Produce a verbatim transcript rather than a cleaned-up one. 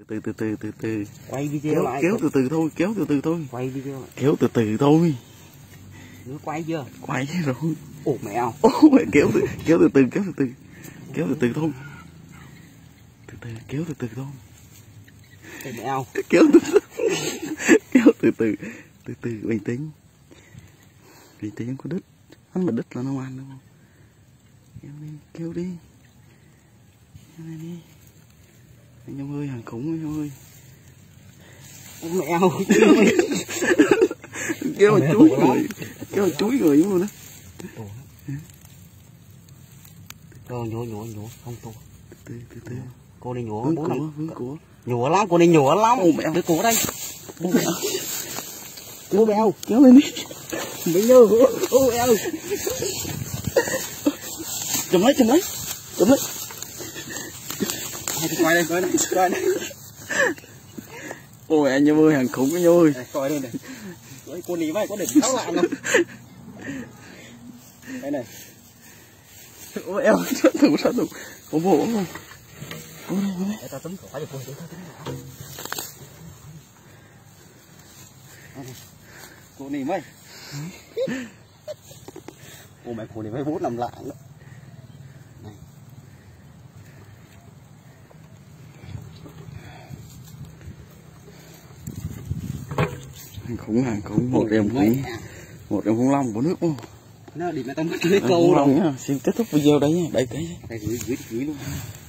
từ từ từ từ từ quay video kéo, lại kéo từ từ thôi, kéo từ từ thôi, quay video lại. kéo từ từ thôi. Nữa quay chưa? Quay rồi. Ồ mèo. Ô mẹ, kéo từ kéo từ từ kéo từ từ kéo từ từ thôi, từ từ kéo từ từ thôi. Ê mèo. Kéo từ từ kéo từ từ từ từ bình tĩnh, bình tĩnh, không có đứt. Hắn mà đứt là nó ăn đúng không? Kéo đi, kéo đi, kéo này đi. Anh em ơi, hàng khủng anh em ơi. Mèo. Kéo là chuối người, kéo là chuối người đúng luôn á. Rồi nhổ nhổ nhổ không to. Từ từ từ. Cô đi nhổ Hướng bố của, năm. hướng của. Nhổ lắm, cô đi nhổ lắm. Ô mèo. Cái cổ đây. Ô mèo. Ô mèo. Kéo lên đi. Bây giờ. Ô mèo. Chùm lấy, chùm lấy. Chùm lấy. Quay đây, quay đây, quay đây. Ôi anh em ơi, hàng khủng anh em ơi. Coi đây này. Cô đi vậy có để tháo lại không? Đây này. Ôi em sát thủ, sát thủ. Có bộ không? Cô đây, cô đây. Để tao túm cổ cho cô, để tao túm cổ. Cô đi mấy. Ô mẹ cô đi mấy bút làm lạng đó. Này. Hàng khủng, hàng khủng. Một em khủng. Một em khủng long của nước không? Nó đi mà tao mất cái câu rồi nhá. Xin kết thúc video đây nha. Đây cái. Đây gửi gửi gửi luôn.